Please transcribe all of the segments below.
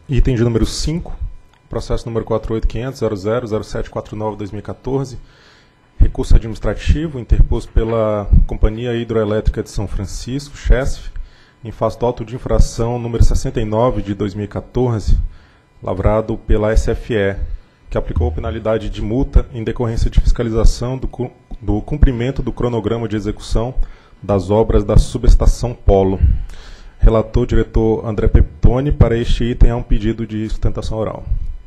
Item de número 5, processo número 48.500.00.0749/2014, recurso administrativo interposto pela Companhia Hidroelétrica de São Francisco, CHESF, em face do auto de infração número 69 de 2014, lavrado pela SFE, que aplicou penalidade de multa em decorrência de fiscalização do cumprimento do cronograma de execução das obras da subestação Polo. Relator, diretor André Peptoni. Para este item há um pedido de sustentação oral.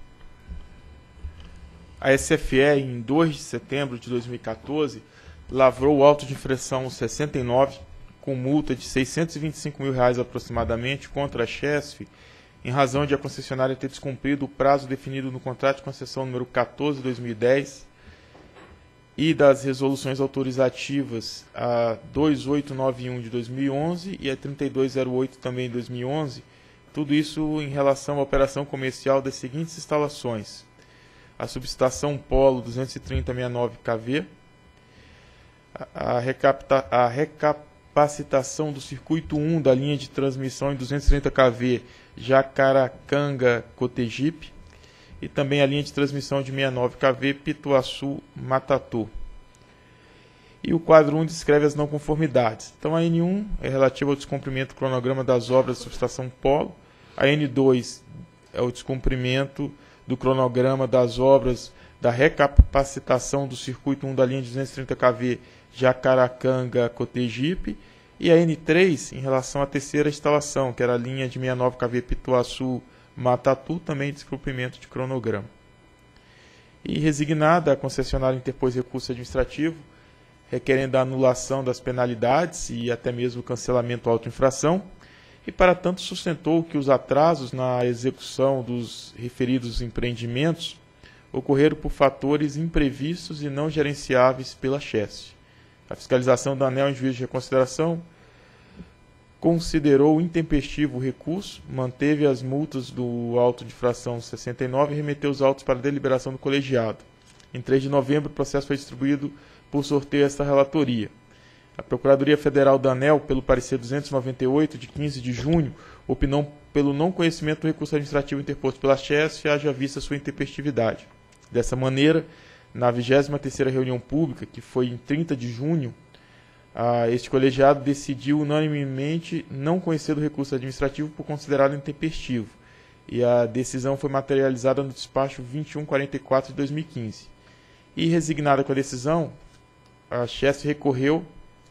A SFE, em 2 de setembro de 2014, lavrou o auto de infração 69, com multa de R$ 625 mil aproximadamente, contra a CHESF, em razão de a concessionária ter descumprido o prazo definido no contrato de concessão número 14 de 2010 e das resoluções autorizativas a 2891 de 2011 e a 3208 também de 2011, tudo isso em relação à operação comercial das seguintes instalações: a subestação Polo 23069 kV, a recapacitação do circuito 1 da linha de transmissão em 230 kV Jacaracanga-Cotegipe, e também a linha de transmissão de 69 kV Pituaçu-Matatu. E o quadro 1 descreve as não conformidades. Então a N1 é relativa ao descumprimento do cronograma das obras da subestação Polo, a N2 é o descumprimento do cronograma das obras da recapacitação do circuito 1 da linha de 230 kV Jacaracanga-Cotegipe, e a N3 em relação à terceira instalação, que era a linha de 69 kV Pituaçu-Matatu, também descumprimento de cronograma. E resignada, a concessionária interpôs recurso administrativo, requerendo a anulação das penalidades e até mesmo o cancelamento auto-infração, e para tanto sustentou que os atrasos na execução dos referidos empreendimentos ocorreram por fatores imprevistos e não gerenciáveis pela CHESF. A fiscalização da ANEEL, em juízo de reconsideração, considerou intempestivo o recurso, manteve as multas do auto de infração 69 e remeteu os autos para deliberação do colegiado. Em 3 de novembro, o processo foi distribuído por sorteio a esta relatoria. A Procuradoria Federal da ANEEL, pelo parecer 298, de 15 de junho, opinou pelo não conhecimento do recurso administrativo interposto pela CHESF, haja vista sua intempestividade. Dessa maneira, na 23ª reunião pública, que foi em 30 de junho, este colegiado decidiu unanimemente não conhecer do recurso administrativo por considerá-lo intempestivo, e a decisão foi materializada no despacho 2144 de 2015. E resignada com a decisão, a CHESF recorreu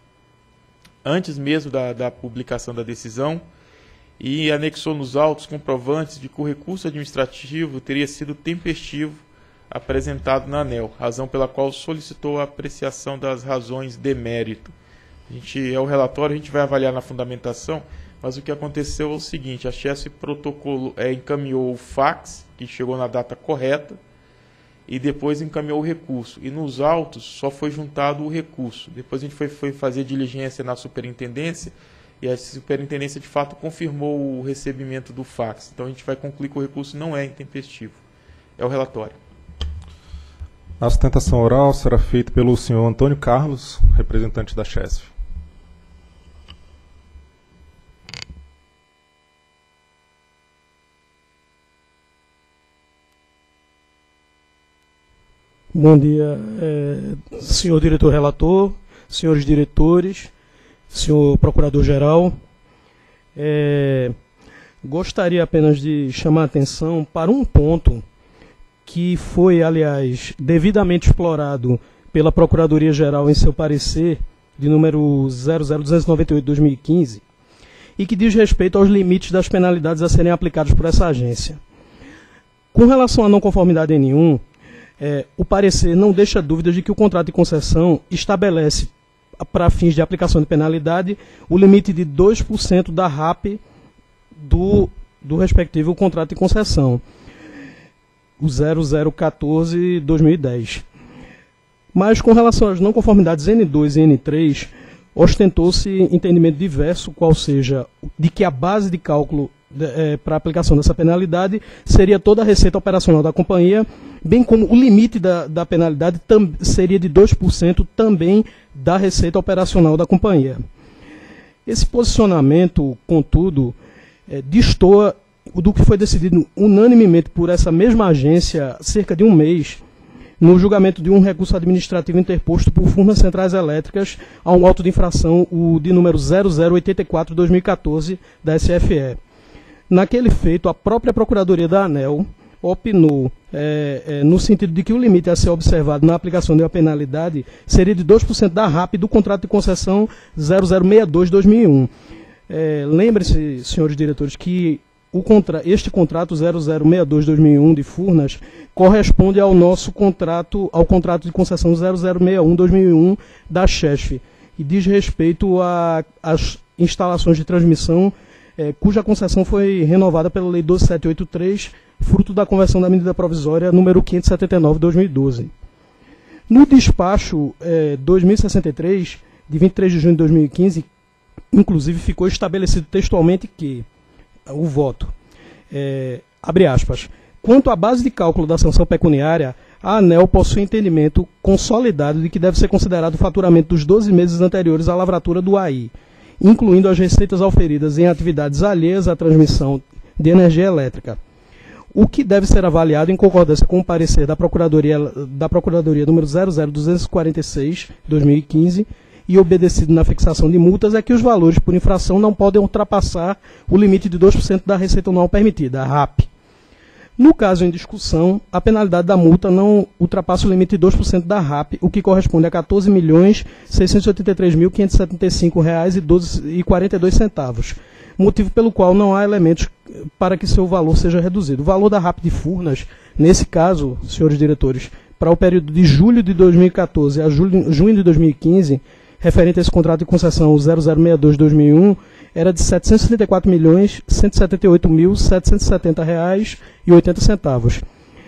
antes mesmo da publicação da decisão e anexou nos autos comprovantes de que o recurso administrativo teria sido tempestivo apresentado na ANEEL, razão pela qual solicitou a apreciação das razões de mérito. É o relatório, a gente vai avaliar na fundamentação, mas o que aconteceu é o seguinte: a CHESF encaminhou o fax, que chegou na data correta, e depois encaminhou o recurso. E nos autos só foi juntado o recurso. Depois a gente foi fazer diligência na superintendência, e a superintendência de fato confirmou o recebimento do fax. Então a gente vai concluir que o recurso não é intempestivo. É o relatório. A sustentação oral será feita pelo senhor Antônio Carlos, representante da CHESF. Bom dia, senhor diretor relator, senhores diretores, senhor procurador-geral. Gostaria apenas de chamar a atenção para um ponto que foi, aliás, devidamente explorado pela Procuradoria-Geral em seu parecer de número 00298/2015 e que diz respeito aos limites das penalidades a serem aplicadas por essa agência. Com relação à não conformidade N1, o parecer não deixa dúvidas de que o contrato de concessão estabelece, para fins de aplicação de penalidade, o limite de 2% da RAP do respectivo contrato de concessão, o 0014/2010. Mas com relação às não conformidades N2 e N3, ostentou-se entendimento diverso, qual seja de que a base de cálculo para a aplicação dessa penalidade seria toda a receita operacional da companhia, bem como o limite da penalidade seria de 2% também da receita operacional da companhia. Esse posicionamento, contudo, destoa do que foi decidido unanimemente por essa mesma agência há cerca de um mês, no julgamento de um recurso administrativo interposto por Furnas Centrais Elétricas a um auto de infração, o de número 0084/2014 da SFE. Naquele feito, a própria Procuradoria da ANEEL opinou no sentido de que o limite a ser observado na aplicação de uma penalidade seria de 2% da RAP do contrato de concessão 0062/2001. Lembre-se, senhores diretores, que este contrato 0062/2001 de Furnas corresponde ao nosso contrato, ao contrato de concessão 0061/2001 da CHESF, e diz respeito às instalações de transmissão cuja concessão foi renovada pela Lei 12783, fruto da conversão da medida provisória número 579/2012. No despacho 2063, de 23 de junho de 2015, inclusive ficou estabelecido textualmente que o voto, abre aspas, quanto à base de cálculo da sanção pecuniária, a ANEEL possui entendimento consolidado de que deve ser considerado o faturamento dos 12 meses anteriores à lavratura do AI, incluindo as receitas auferidas em atividades alheias à transmissão de energia elétrica, o que deve ser avaliado em concordância com o parecer da Procuradoria número 00246/2015, e obedecido na fixação de multas, é que os valores por infração não podem ultrapassar o limite de 2% da receita anual permitida, a RAP. No caso em discussão, a penalidade da multa não ultrapassa o limite de 2% da RAP, o que corresponde a R$ 14.683.575,42, motivo pelo qual não há elementos para que seu valor seja reduzido. O valor da RAP de Furnas, nesse caso, senhores diretores, para o período de julho de 2014 a junho de 2015, referente a esse contrato de concessão 0062/2001, era de R$ 734.178.770,80.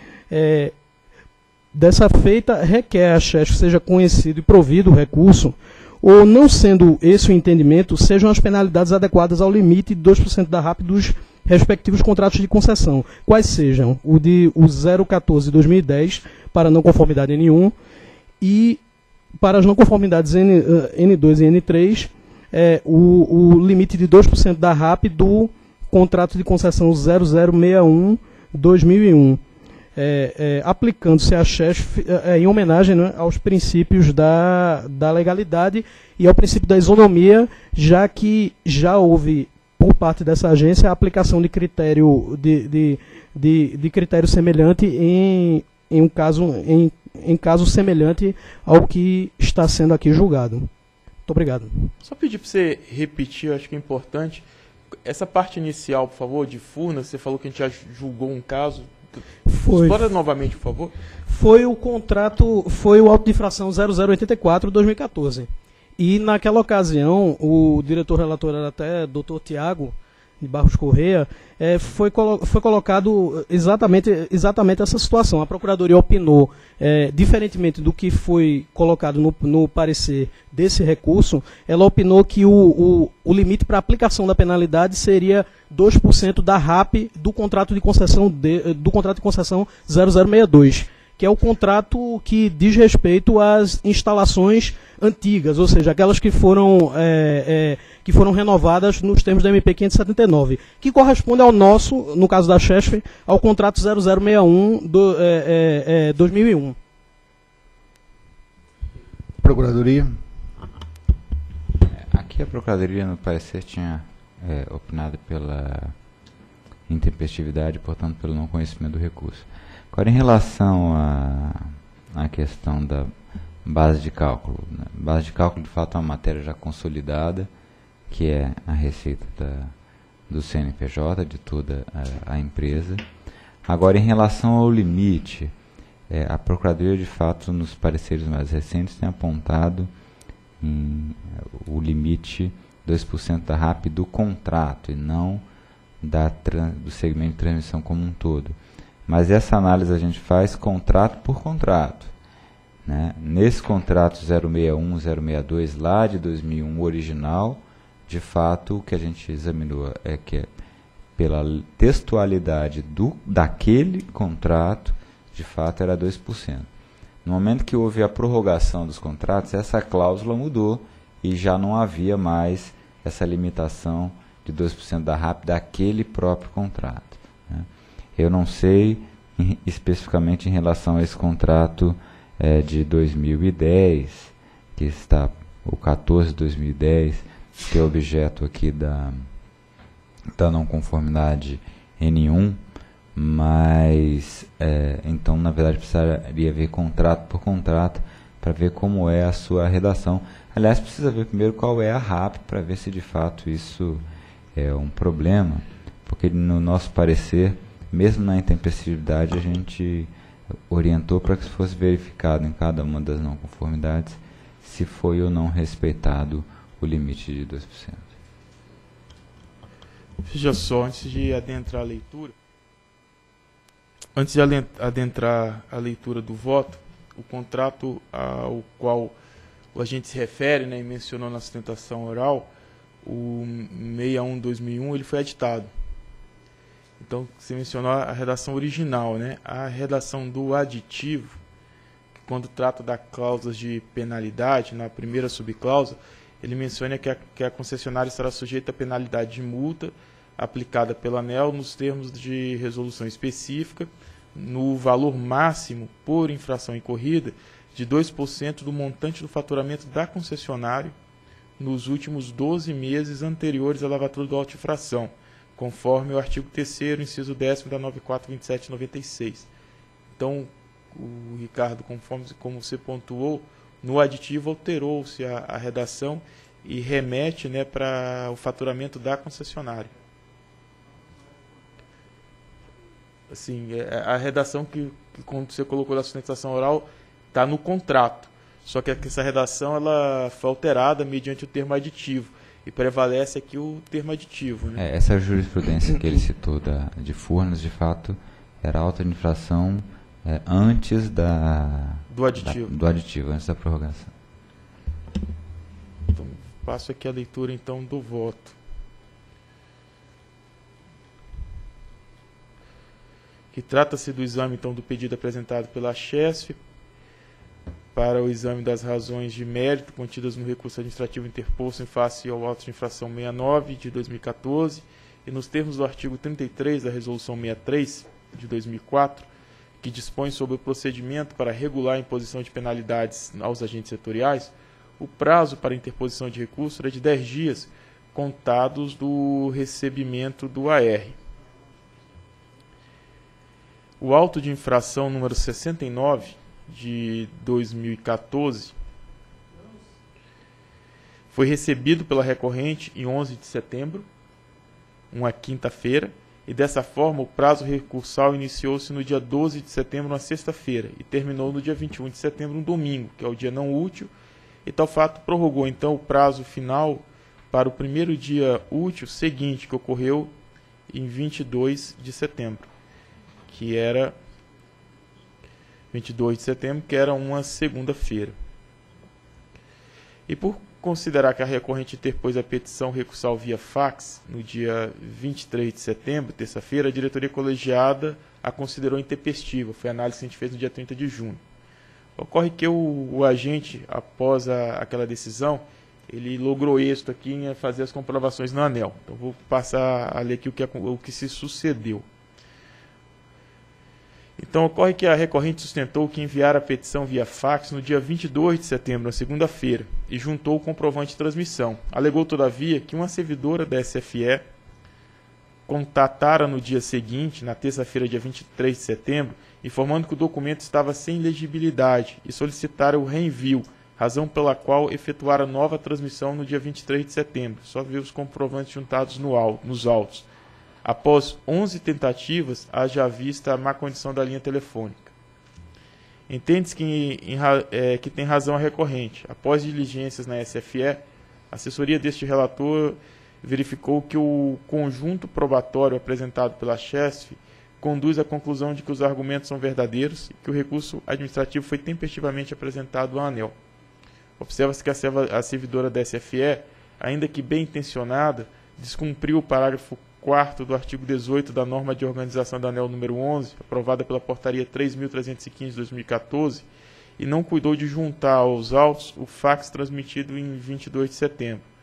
Dessa feita, requer a CHESF seja conhecido e provido o recurso, ou, não sendo esse o entendimento, sejam as penalidades adequadas ao limite de 2% da RAP dos respectivos contratos de concessão, quais sejam o 014/2010, para não conformidade N1, e para as não conformidades N2 e N3, o limite de 2% da RAP do contrato de concessão 0061/2001, aplicando-se a CHESF em homenagem, né, aos princípios da legalidade e ao princípio da isonomia, já que já houve, por parte dessa agência, a aplicação de critério, de critério semelhante em caso semelhante ao que está sendo aqui julgado. Muito obrigado. Só pedir para você repetir, eu acho que é importante, essa parte inicial, por favor, de Furnas, você falou que a gente já julgou um caso. Explora novamente, por favor. Foi o contrato, foi o auto de infração 0084/2014. E naquela ocasião, o diretor relator era até Dr. Tiago de Barros Correia, foi colocado exatamente essa situação. A Procuradoria opinou, diferentemente do que foi colocado no parecer desse recurso, ela opinou que o limite para aplicação da penalidade seria 2% da RAP do contrato de concessão 0062, que é o contrato que diz respeito às instalações antigas, ou seja, aquelas que foram renovadas nos termos da MP 579, que corresponde ao nosso, no caso da CHESF, ao contrato 0061/2001. Procuradoria. Aqui a Procuradoria, no parecer, tinha opinado pela intempestividade, portanto, pelo não conhecimento do recurso. Agora, em relação à questão da base de cálculo, né? Base de cálculo, de fato, é uma matéria já consolidada, que é a receita do CNPJ, de toda a empresa. Agora, em relação ao limite, a Procuradoria, de fato, nos pareceres mais recentes, tem apontado o limite 2% da RAP do contrato, e não do segmento de transmissão como um todo. Mas essa análise a gente faz contrato por contrato, né? Nesse contrato 061, 062, lá de 2001, original, de fato, o que a gente examinou é que, pela textualidade daquele contrato, de fato era 2%. No momento que houve a prorrogação dos contratos, essa cláusula mudou e já não havia mais essa limitação de 2% da RAP daquele próprio contrato, né? Eu não sei especificamente em relação a esse contrato de 2010, que está o 14 de 2010, que é objeto aqui da não conformidade N1, mas então na verdade precisaria ver contrato por contrato para ver como é a sua redação. Aliás, precisa ver primeiro qual é a RAP para ver se de fato isso é um problema, porque no nosso parecer, mesmo na intempestividade, a gente orientou para que fosse verificado em cada uma das não conformidades se foi ou não respeitado o limite de 2%. Veja só, antes de adentrar a leitura do voto, o contrato ao qual o agente se refere, né, e mencionou na sustentação oral, o 61/2001, ele foi editado. Então, você mencionou a redação original, né? A redação do aditivo, quando trata das cláusulas de penalidade, na primeira subcláusula, ele menciona que a concessionária estará sujeita a penalidade de multa aplicada pela ANEEL nos termos de resolução específica, no valor máximo por infração incorrida de 2% do montante do faturamento da concessionária nos últimos 12 meses anteriores à lavatura do auto de infração, conforme o artigo 3º, inciso 10º da 9427/96. Então, o Ricardo, como você pontuou, no aditivo alterou-se a redação e remete, né, para o faturamento da concessionária. Assim, a redação que quando você colocou na sustentação oral está no contrato, só que essa redação ela foi alterada mediante o termo aditivo e prevalece aqui o termo aditivo, né? Essa jurisprudência que ele citou de Furnas, de fato, era auto de infração antes do aditivo, antes da prorrogação. Então, passo aqui a leitura então do voto. Que trata-se do exame então do pedido apresentado pela CHESF para o exame das razões de mérito contidas no recurso administrativo interposto em face ao auto de infração 69 de 2014 e nos termos do artigo 33 da resolução 63 de 2004, que dispõe sobre o procedimento para regular a imposição de penalidades aos agentes setoriais, o prazo para interposição de recurso era de 10 dias contados do recebimento do AR. O auto de infração número 69 de 2014 foi recebido pela recorrente em 11 de setembro, uma quinta-feira, e dessa forma o prazo recursal iniciou-se no dia 12 de setembro, uma sexta-feira, e terminou no dia 21 de setembro, um domingo, que é o dia não útil, e tal fato prorrogou então o prazo final para o primeiro dia útil seguinte, que ocorreu em 22 de setembro, que era 22 de setembro, que era uma segunda-feira. E por considerar que a recorrente interpôs a petição recursal via fax no dia 23 de setembro, terça-feira, a diretoria colegiada a considerou intempestiva. Foi a análise que a gente fez no dia 30 de junho. Ocorre que o agente, após aquela decisão, ele logrou êxito aqui em fazer as comprovações no ANEEL. Então vou passar a ler aqui o que se sucedeu. Então, ocorre que a recorrente sustentou que enviara a petição via fax no dia 22 de setembro, na segunda-feira, e juntou o comprovante de transmissão. Alegou, todavia, que uma servidora da SFE contatara no dia seguinte, na terça-feira, dia 23 de setembro, informando que o documento estava sem legibilidade e solicitara o reenvio, razão pela qual efetuara nova transmissão no dia 23 de setembro. Só ver os comprovantes juntados nos autos. Após 11 tentativas, haja vista a má condição da linha telefônica. Entende-se que tem razão a recorrente. Após diligências na SFE, a assessoria deste relator verificou que o conjunto probatório apresentado pela CHESF conduz à conclusão de que os argumentos são verdadeiros e que o recurso administrativo foi tempestivamente apresentado à ANEEL. Observa-se que a servidora da SFE, ainda que bem intencionada, descumpriu o parágrafo 4º do artigo 18 da norma de organização da ANEEL número 11, aprovada pela portaria 3.315 de 2014, e não cuidou de juntar aos autos o fax transmitido em 22 de setembro.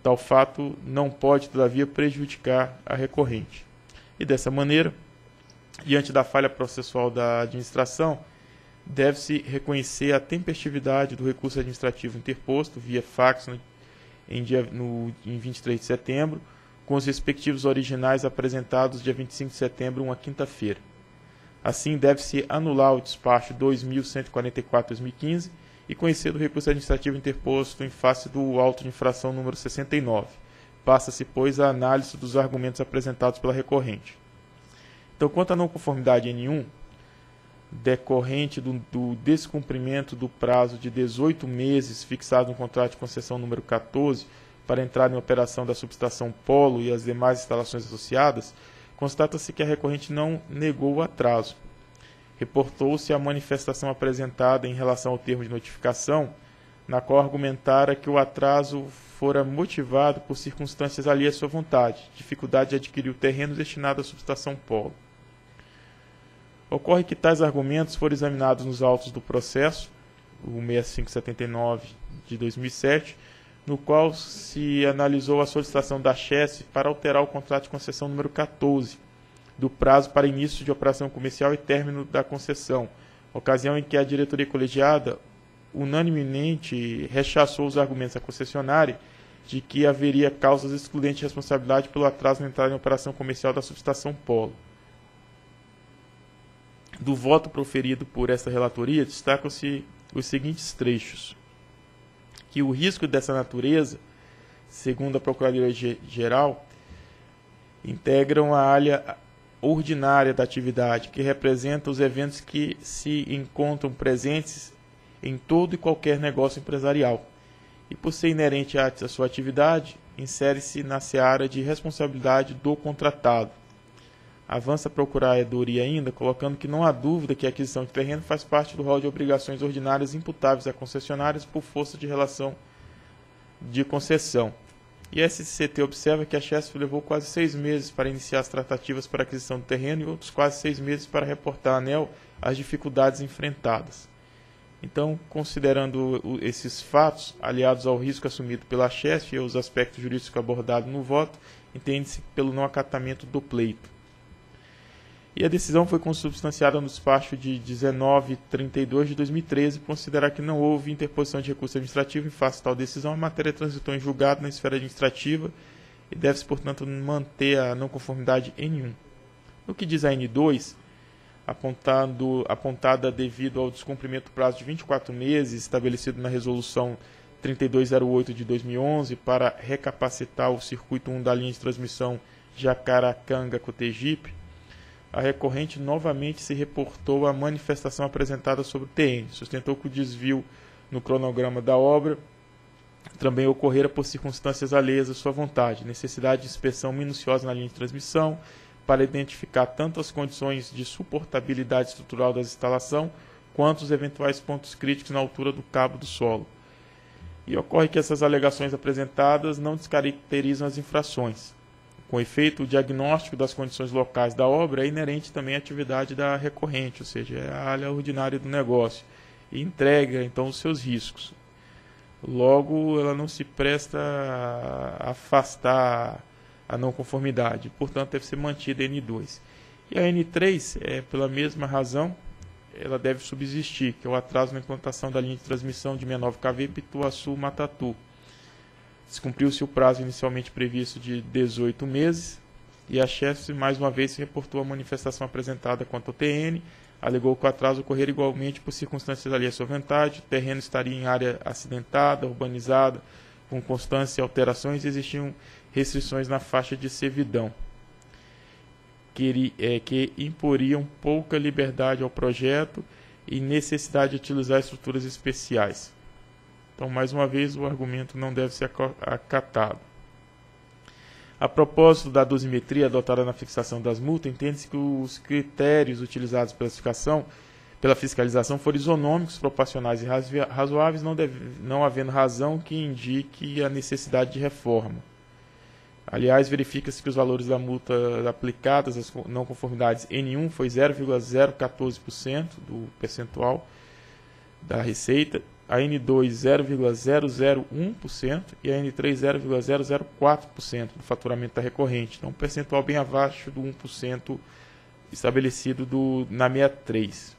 Tal fato não pode, todavia, prejudicar a recorrente. E dessa maneira, diante da falha processual da administração, deve-se reconhecer a tempestividade do recurso administrativo interposto via fax em 23 de setembro, com os respectivos originais apresentados dia 25 de setembro, uma quinta-feira. Assim, deve-se anular o despacho 2144/2015 e conhecer do recurso administrativo interposto em face do auto de infração número 69. Passa-se, pois, a análise dos argumentos apresentados pela recorrente. Então, quanto à não conformidade N1, decorrente do descumprimento do prazo de 18 meses fixado no contrato de concessão número 14 para entrar em operação da subestação Polo e as demais instalações associadas, constata-se que a recorrente não negou o atraso. Reportou-se a manifestação apresentada em relação ao termo de notificação, na qual argumentara que o atraso fora motivado por circunstâncias alheias à sua vontade, dificuldade de adquirir o terreno destinado à subestação Polo. Ocorre que tais argumentos foram examinados nos autos do processo, o 6579 de 2007, no qual se analisou a solicitação da Chesf para alterar o contrato de concessão número 14, do prazo para início de operação comercial e término da concessão, ocasião em que a diretoria colegiada unanimemente rechaçou os argumentos da concessionária de que haveria causas excludentes de responsabilidade pelo atraso na entrada em operação comercial da subestação Polo. Do voto proferido por esta relatoria, destacam-se os seguintes trechos: que o risco dessa natureza, segundo a Procuradoria-Geral, integram a área ordinária da atividade, que representa os eventos que se encontram presentes em todo e qualquer negócio empresarial, e por ser inerente à sua atividade, insere-se na seara de responsabilidade do contratado. Avança a Procuradoria ainda, colocando que não há dúvida que a aquisição de terreno faz parte do rol de obrigações ordinárias imputáveis a concessionárias por força de relação de concessão. E a SCT observa que a Chesf levou quase 6 meses para iniciar as tratativas para a aquisição do terreno e outros quase 6 meses para reportar à ANEEL as dificuldades enfrentadas. Então, considerando esses fatos, aliados ao risco assumido pela Chesf e aos aspectos jurídicos abordados no voto, entende-se pelo não acatamento do pleito. E a decisão foi consubstanciada no despacho de 19/32 de 2013, considerar que não houve interposição de recurso administrativo em face de tal decisão, a matéria transitou em julgado na esfera administrativa e deve-se, portanto, manter a não conformidade N1. No que diz a N2, apontada devido ao descumprimento do prazo de 24 meses estabelecido na Resolução 3208 de 2011 para recapacitar o Circuito 1 da linha de transmissão Jacaracanga-Cotegipe, a recorrente novamente se reportou à manifestação apresentada sobre o TN. Sustentou que o desvio no cronograma da obra também ocorrera por circunstâncias alheias à sua vontade, necessidade de inspeção minuciosa na linha de transmissão para identificar tanto as condições de suportabilidade estrutural da instalação quanto os eventuais pontos críticos na altura do cabo do solo. E ocorre que essas alegações apresentadas não descaracterizam as infrações. Com efeito, o diagnóstico das condições locais da obra é inerente também à atividade da recorrente, ou seja, é a área ordinária do negócio, e entrega, então, os seus riscos. Logo, ela não se presta a afastar a não conformidade, portanto, deve ser mantida a N2. E a N3, pela mesma razão, ela deve subsistir, que é o atraso na implantação da linha de transmissão de 69 kV Pituaçu-Matatu. Descumpriu-se o prazo inicialmente previsto de 18 meses e a Chesf mais uma vez se reportou a manifestação apresentada quanto ao TN, alegou que o atraso ocorrera igualmente por circunstâncias alheias à sua vontade, o terreno estaria em área acidentada, urbanizada, com constância e alterações e existiam restrições na faixa de servidão, que imporiam pouca liberdade ao projeto e necessidade de utilizar estruturas especiais. Então, mais uma vez, o argumento não deve ser acatado. A propósito da dosimetria adotada na fixação das multas, entende-se que os critérios utilizados pela fiscalização foram isonômicos, proporcionais e razoáveis, não havendo razão que indique a necessidade de reforma. Aliás, verifica-se que os valores da multa aplicadas às não conformidades N1 foi 0,014% do percentual da receita, a N2 0,001% e a N3 0,004% do faturamento da recorrente. Então, um percentual bem abaixo do 1% estabelecido na 63.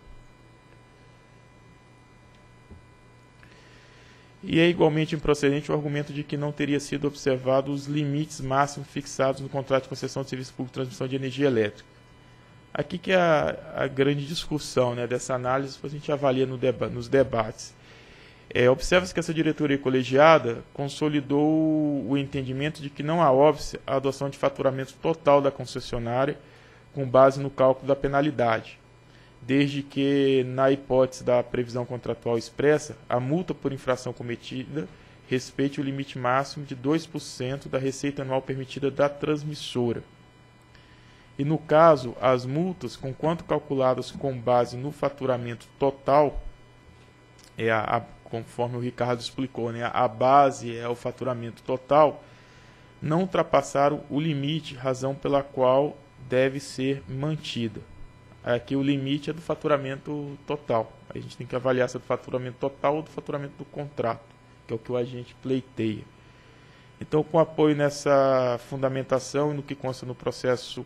E é igualmente improcedente o argumento de que não teria sido observado os limites máximos fixados no contrato de concessão de serviço público de transmissão de energia elétrica. Aqui que é a grande discussão, né, dessa análise, depois a gente avalia nos debates. Observa-se que essa diretoria colegiada consolidou o entendimento de que não há óbice a adoção de faturamento total da concessionária com base no cálculo da penalidade, desde que, na hipótese da previsão contratual expressa, a multa por infração cometida respeite o limite máximo de 2% da receita anual permitida da transmissora. E, no caso, as multas, conquanto calculadas com base no faturamento total, conforme o Ricardo explicou, né, a base é o faturamento total, não ultrapassaram o limite, razão pela qual deve ser mantida. Aqui o limite é do faturamento total. A gente tem que avaliar se é do faturamento total ou do faturamento do contrato, que é o que o agente pleiteia. Então, com apoio nessa fundamentação e no que consta no processo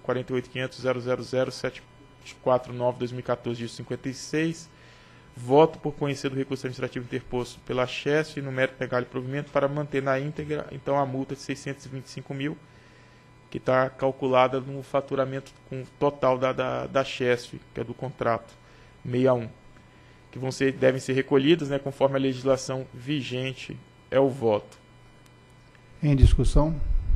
48.500.000.749/2014 de 56, voto por conhecer do recurso administrativo interposto pela CHESF no mérito legal e provimento para manter na íntegra, então, a multa de 625 mil, que está calculada no faturamento total da CHESF, que é do contrato 61, que devem ser recolhidas, né, conforme a legislação vigente, é o voto. Em discussão?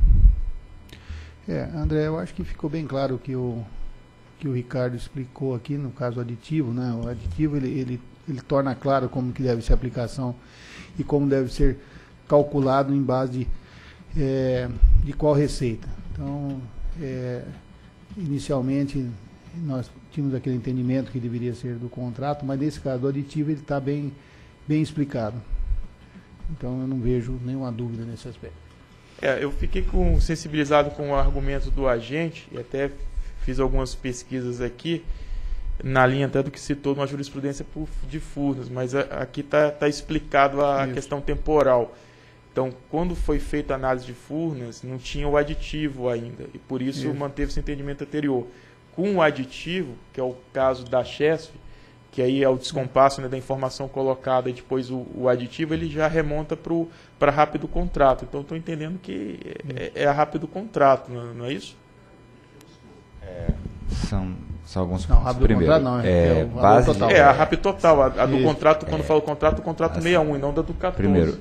André, eu acho que ficou bem claro que o Ricardo explicou aqui no caso aditivo, né? O aditivo ele torna claro como que deve ser a aplicação e como deve ser calculado em base de qual receita. Então, inicialmente nós tínhamos aquele entendimento que deveria ser do contrato, mas nesse caso do aditivo ele está bem explicado. Então eu não vejo nenhuma dúvida nesse aspecto. Eu fiquei sensibilizado com o argumento do agente e até fiz algumas pesquisas aqui, na linha até do que citou numa jurisprudência de Furnas, mas aqui está explicado a questão temporal. Então, quando foi feita a análise de Furnas, não tinha o aditivo ainda, e por isso manteve-se o entendimento anterior. Com o aditivo, que é o caso da CHESF, que aí é o descompasso, né, da informação colocada e depois o aditivo, ele já remonta para rápido contrato. Então, estou entendendo que é a rápido contrato, não é isso? São alguns não, pontos. Primeiro, contrato não, base total. A rápido total, a do contrato, quando fala o contrato 61 e não da do 14. Primeiro,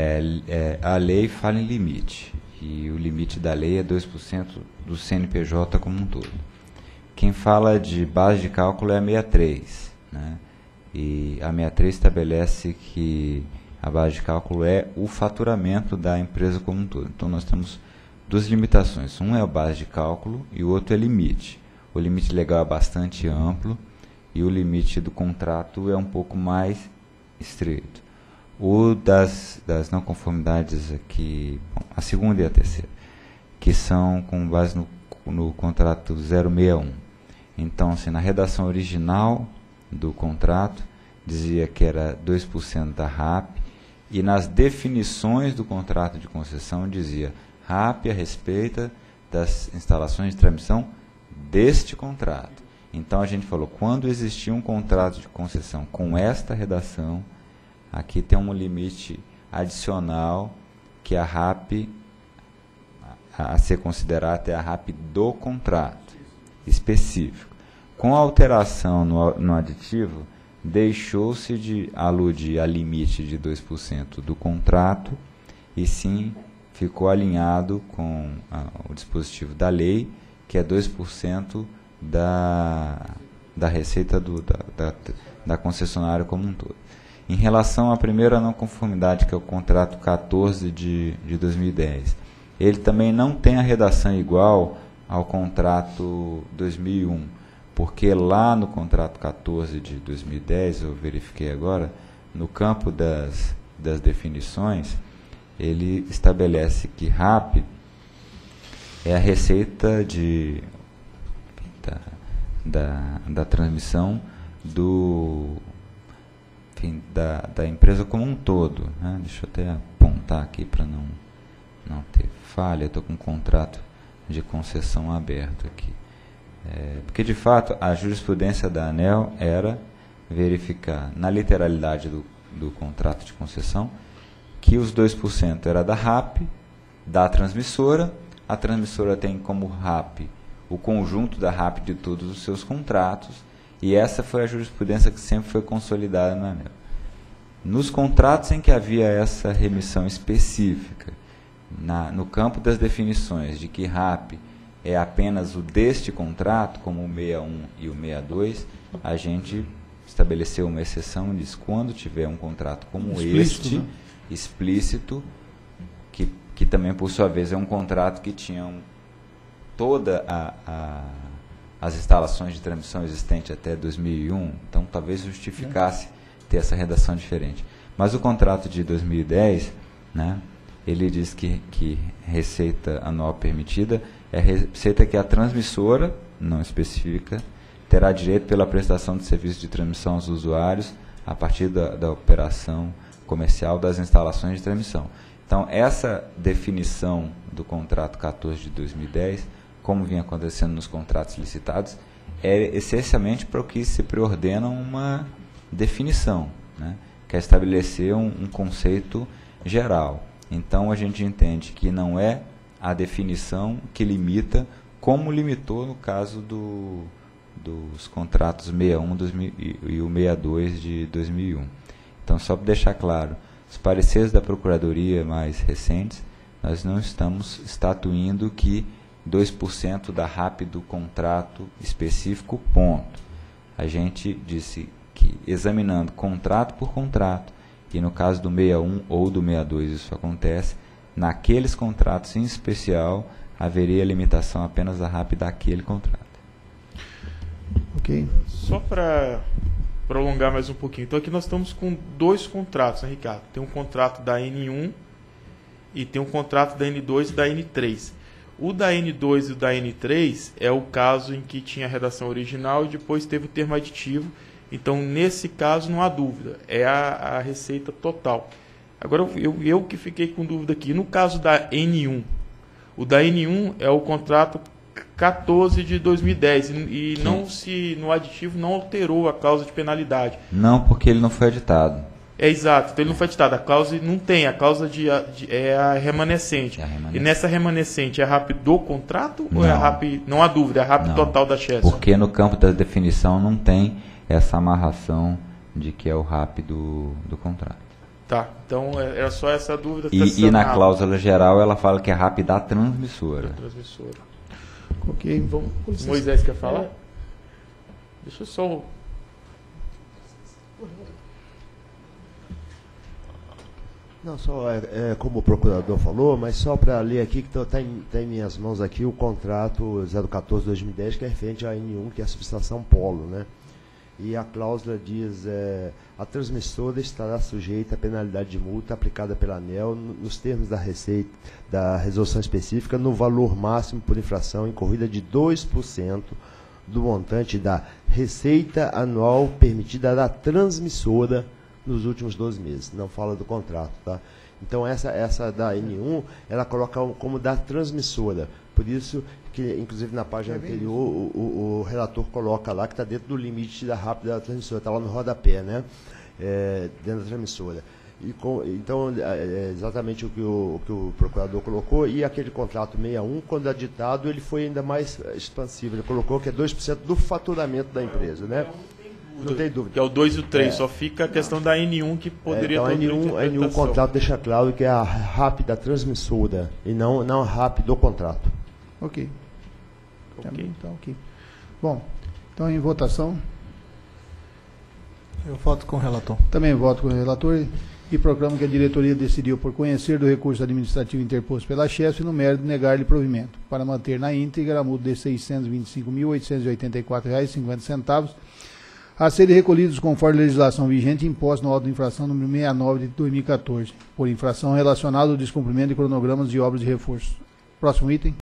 a lei fala em limite, e o limite da lei é 2% do CNPJ como um todo. Quem fala de base de cálculo é a 63, né? E a 63 estabelece que a base de cálculo é o faturamento da empresa como um todo. Então, nós temos duas limitações. Um é a base de cálculo e o outro é limite. O limite legal é bastante amplo e o limite do contrato é um pouco mais estreito. O das não conformidades aqui, a segunda e a terceira, que são com base no contrato 061. Então, assim, na redação original do contrato, dizia que era 2% da RAP, e nas definições do contrato de concessão dizia RAP a respeito das instalações de transmissão deste contrato. Então, a gente falou, quando existir um contrato de concessão com esta redação, aqui tem um limite adicional, que a RAP a ser considerada até a RAP do contrato específico. Com a alteração no aditivo, deixou-se de aludir a limite de 2% do contrato e sim ficou alinhado com o dispositivo da lei, que é 2% da receita da concessionária como um todo. Em relação à primeira não conformidade, que é o contrato 14 de 2010, ele também não tem a redação igual ao contrato 2001, porque lá no contrato 14 de 2010, eu verifiquei agora, no campo das definições, ele estabelece que RAP é a receita da transmissão enfim, da empresa como um todo, né? Deixa eu até apontar aqui para não ter falha. Eu estou com um contrato de concessão aberto aqui. Porque, de fato, a jurisprudência da ANEEL era verificar, na literalidade do contrato de concessão, que os 2% era da RAP, da transmissora. A transmissora tem como RAP o conjunto da RAP de todos os seus contratos, e essa foi a jurisprudência que sempre foi consolidada na ANEEL. Nos contratos em que havia essa remissão específica, no campo das definições de que RAP é apenas o deste contrato, como o 61 e o 62, a gente estabeleceu uma exceção e diz, quando tiver um contrato como este, né? Explícito, que também, por sua vez, é um contrato que tinha toda as instalações de transmissão existentes até 2001, então talvez justificasse ter essa redação diferente. Mas o contrato de 2010, né, ele diz que receita anual permitida é receita que a transmissora, não especifica, terá direito pela prestação de serviço de transmissão aos usuários a partir da operação comercial das instalações de transmissão. Então, essa definição do contrato 14 de 2010, como vinha acontecendo nos contratos licitados, é essencialmente para o que se preordena uma definição, né? Que é estabelecer um conceito geral. Então, a gente entende que não é a definição que limita, como limitou no caso dos contratos 61 e o 62 de 2001. Então, só para deixar claro, os pareceres da Procuradoria mais recentes, nós não estamos estatuindo que 2% da RAP do contrato específico, ponto. A gente disse que, examinando contrato por contrato, e no caso do 61 ou do 62 isso acontece, naqueles contratos em especial, haveria limitação apenas da RAP daquele contrato. Ok. Só para prolongar mais um pouquinho. Então aqui nós estamos com dois contratos, né, Ricardo? Tem um contrato da N1 e tem um contrato da N2 e da N3. O da N2 e o da N3 é o caso em que tinha a redação original e depois teve o termo aditivo. Então, nesse caso, não há dúvida. É a receita total. Agora, eu que fiquei com dúvida aqui. No caso da N1, o da N1 é o contrato 14 de 2010 e não se, no aditivo não alterou a cláusula de penalidade. Não, porque ele não foi editado. É exato, então ele não foi editado. A cláusula não tem, a cláusula é a remanescente. E nessa remanescente é a RAP do contrato ou é a RAP, não há dúvida, é a RAP total da Chesf? Porque no campo da definição não tem essa amarração de que é o RAP do contrato. Tá, então era só essa dúvida. E na cláusula geral ela fala que é RAP da transmissora. Ok, vamos. Moisés quer falar? Deixa eu só. Não, só como o procurador falou, mas só para ler aqui, que está em minhas mãos aqui o contrato 014-2010, que é referente à N1, que é a subestação Polo, né? E a cláusula diz, a transmissora estará sujeita à penalidade de multa aplicada pela ANEEL nos termos da receita, da resolução específica, no valor máximo por infração incorrida de 2% do montante da receita anual permitida da transmissora nos últimos 12 meses. Não fala do contrato, tá? Então, essa da N1, ela coloca como da transmissora. Por isso que, inclusive, na página anterior, o relator coloca lá que está dentro do limite da RAP da transmissora. Está lá no rodapé, né? Dentro da transmissora. Então, é exatamente o que o procurador colocou. E aquele contrato 61, quando editado, ele foi ainda mais expansivo. Ele colocou que é 2% do faturamento da empresa, né? Não tem dúvida. Que é o 2 e o 3, só fica a questão da N1 que poderia ter então, a N1 o contrato deixa claro que é a RAP da transmissora e não a RAP do contrato. Ok. Então, ok. Bom, então em votação. Eu voto com o relator. Também voto com o relator e proclamo que a diretoria decidiu, por conhecer do recurso administrativo interposto pela Chesf, no mérito de negar-lhe provimento, para manter na íntegra a multa de R$ 625.884,50, a serem recolhidos conforme a legislação vigente e imposto no auto de infração número 69 de 2014, por infração relacionada ao descumprimento de cronogramas de obras de reforço. Próximo item.